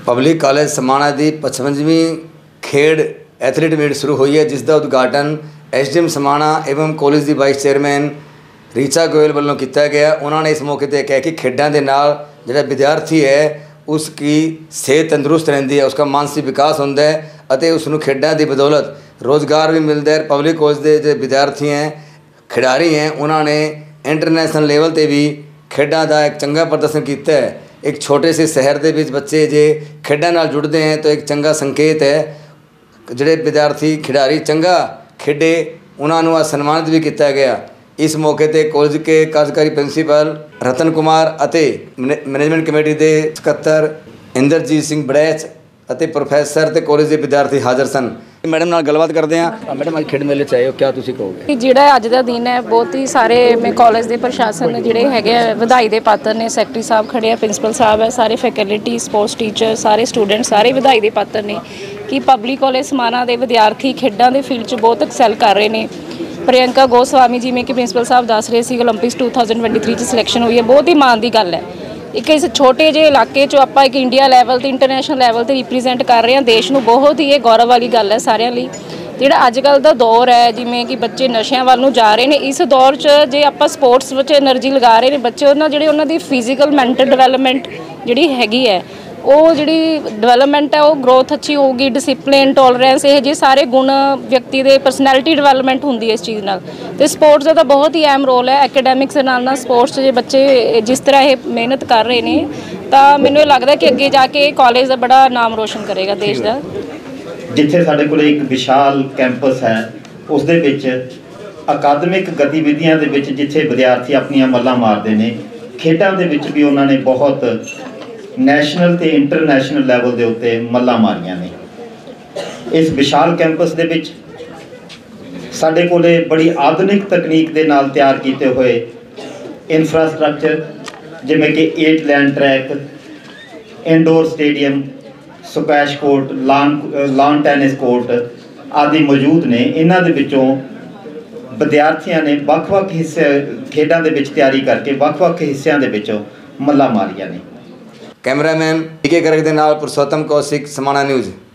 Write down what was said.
Public college समाणा की 55वीं खेड athlete meet शुरू हुई है, जिसका उद्घाटन SDM समाणा एवं कॉलेज की वाइस चेयरमैन रीचा गोयल वालों किया गया। उन्होंने इस मौके पर कहा कि खेडों के नाल जो विद्यार्थी है उसकी सेहत तंदुरुस्त रहती है, उसका मानसिक विकास होता है और उसनू खेडों की बदौलत रोज़गार भी मिलता है। पब्लिक कॉलेज के जो विद्यार्थी हैं, खिडारी हैं, उन्होंने इंटरनेशनल लेवल पर भी खेडों का एक चंगा प्रदर्शन किया है। एक छोटे से शहर के विच बच्चे जे खेडों नाल जुड़ते हैं तो एक चंगा संकेत है। जोड़े विद्यार्थी खिडारी चंगा खेडे उन्होंने आज सन्मानित भी किया गया। इस मौके पर कॉलेज के कार्यकारी प्रिंसीपल रतन कुमार ਅਤੇ मैनेजमेंट कमेटी के ਸਕੱਤਰ इंद्रजीत सिंह बड़ैच ਅਤੇ प्रोफैसर ਤੇ कॉलेज के विद्यार्थी हाज़र सन। मैडम नाल गलबात करते हैं। मैडम आज खेड मेले आए हो, क्या तुसीं कहोगे? ਜਿਹੜਾ ਅੱਜ ਦਾ ਦਿਨ ਹੈ ਬਹੁਤ ਹੀ ਸਾਰੇ ਮੈਂ ਕਾਲਜ ਦੇ ਪ੍ਰਸ਼ਾਸਨ ਜਿਹੜੇ ਹੈਗੇ ਆ ਵਧਾਈ ਦੇ ਪਾਤਰ ਨੇ। ਸੈਕਟਰੀ ਸਾਹਿਬ ਖੜੇ ਆ, ਪ੍ਰਿੰਸੀਪਲ ਸਾਹਿਬ ਹੈ, ਸਾਰੇ ਫੈਕਲਟੀ, ਸਪੋਰਟਸ ਟੀਚਰ, ਸਾਰੇ ਸਟੂਡੈਂਟ ਸਾਰੇ ਵਧਾਈ ਦੇ ਪਾਤਰ ਨੇ ਕਿ ਪਬਲਿਕ ਕਾਲਜ ਸਮਾਣਾ ਦੇ ਵਿਦਿਆਰਥੀ ਖੇਡਾਂ ਦੇ ਫੀਲਡ 'ਚ ਬਹੁਤ ਐਕਸੈਲ ਕਰ ਰਹੇ ਨੇ। ਪ੍ਰਿਯੰਕਾ ਗੋਸਵਾਮੀ ਜਿਵੇਂ ਕਿ ਪ੍ਰਿੰਸੀਪਲ ਸਾਹਿਬ ਦੱਸ ਰਹੇ ਸੀ ਓਲੰਪਿਕਸ 2023 'ਚ ਸਿਲੈਕਸ਼ਨ ਹੋਈ ਹੈ, ਬਹੁਤ ਹੀ ਮਾਣ ਦੀ ਗੱਲ ਹੈ। ਇੱਕ ਇਸ ਛੋਟੇ ਜਿਹੇ ਇਲਾਕੇ 'ਚੋਂ ਆਪਾਂ ਇੱਕ ਇੰਡੀਆ ਲੈਵਲ 'ਤੇ ਇੰਟਰਨੈਸ਼ਨਲ ਲੈਵਲ 'ਤੇ ਰਿਪਰੈਜ਼ੈਂਟ ਕਰ ਰਹੇ ਹਾਂ ਦੇਸ਼ ਨੂੰ, ਬਹੁਤ ਹੀ ਇਹ ਗੌਰਵ ਵਾਲੀ ਗੱਲ ਹੈ ਸਾਰਿਆਂ ਲਈ। ਜਿਹੜਾ ਅੱਜ ਕੱਲ੍ਹ ਦਾ ਦੌਰ ਹੈ ਜਿਵੇਂ ਕਿ ਬੱਚੇ ਨਸ਼ਿਆਂ ਵੱਲ ਨੂੰ ਜਾ ਰਹੇ ਨੇ, ਇਸ ਦੌਰ 'ਚ ਜੇ ਆਪਾਂ ਸਪੋਰਟਸ ਵਿੱਚ ਐਨਰਜੀ ਲਗਾ ਰਹੇ ਨੇ ਬੱਚੇ, ਉਹਨਾਂ ਦੀ ਫਿਜ਼ੀਕਲ ਮੈਂਟਲ ਡਿਵੈਲਪਮੈਂਟ ਜਿਹੜੀ ਹੈਗੀ ਹੈ ਉਹ ਜਿਹੜੀ ਡਿਵੈਲਪਮੈਂਟ ਹੈ ਉਹ ਗਰੋਥ ਅੱਛੀ ਹੋਊਗੀ। ਡਿਸਿਪਲਿਨ, ਟੋਲਰੈਂਸ, ਇਹ ਜਿਹੇ ਸਾਰੇ ਗੁਣ ਵਿਅਕਤੀ ਦੇ ਪਰਸਨੈਲਿਟੀ ਡਿਵੈਲਪਮੈਂਟ ਹੁੰਦੀ ਹੈ ਇਸ ਚੀਜ਼ ਨਾਲ। ਅਤੇ ਸਪੋਰਟਸ ਦਾ ਤਾਂ ਬਹੁਤ ਹੀ ਅਹਿਮ ਰੋਲ ਹੈ। ਐਕੈਡੈਮਿਕਸ ਦੇ ਨਾਲ ਨਾਲ ਸਪੋਰਟਸ ਜੇ ਬੱਚੇ ਜਿਸ ਤਰ੍ਹਾਂ ਇਹ ਮਿਹਨਤ ਕਰ ਰਹੇ ਨੇ ਤਾਂ ਮੈਨੂੰ ਇਹ ਲੱਗਦਾ ਕਿ ਅੱਗੇ ਜਾ ਕੇ ਕਾਲਜ ਦਾ ਬੜਾ ਨਾਮ ਰੋਸ਼ਨ ਕਰੇਗਾ ਦੇਸ਼ ਦਾ। ਜਿੱਥੇ ਸਾਡੇ ਕੋਲ ਇੱਕ ਵਿਸ਼ਾਲ ਕੈਂਪਸ ਹੈ ਉਸ ਦੇ ਵਿੱਚ ਅਕਾਦਮਿਕ ਗਤੀਵਿਧੀਆਂ ਦੇ ਵਿੱਚ ਜਿੱਥੇ ਵਿਦਿਆਰਥੀ ਆਪਣੀਆਂ ਮੱਲਾਂ ਮਾਰਦੇ ਨੇ, ਖੇਡਾਂ ਦੇ ਵਿੱਚ ਵੀ ਉਹਨਾਂ ਨੇ ਬਹੁਤ ਨੈਸ਼ਨਲ ਤੇ ਇੰਟਰਨੈਸ਼ਨਲ ਲੈਵਲ ਦੇ ਉੱਤੇ ਮੱਲਾਂ ਮਾਰੀਆਂ ਨੇ। ਇਸ ਵਿਸ਼ਾਲ ਕੈਂਪਸ ਦੇ ਵਿੱਚ ਸਾਡੇ ਕੋਲੇ ਬੜੀ ਆਧੁਨਿਕ ਤਕਨੀਕ ਦੇ ਨਾਲ ਤਿਆਰ ਕੀਤੇ ਹੋਏ ਇਨਫਰਾਸਟ੍ਰਕਚਰ ਜਿਵੇਂ ਕਿ 8 lane track, indoor stadium, squash court, lawn tennis court ਆਦਿ ਮੌਜੂਦ ਨੇ। ਇਹਨਾਂ ਦੇ ਵਿੱਚੋਂ ਵਿਦਿਆਰਥੀਆਂ ਨੇ ਵੱਖ-ਵੱਖ ਹਿੱਸੇ ਖੇਡਾਂ ਦੇ ਵਿੱਚ ਤਿਆਰੀ ਕਰਕੇ ਵੱਖ-ਵੱਖ ਹਿੱਸਿਆਂ ਦੇ ਵਿੱਚੋਂ ਮੱਲਾਂ ਮਾਰੀਆਂ ਨੇ। कैमरामैन DK गर्ग के नाल पुरुषोत्तम कौशिक, समाणा न्यूज़।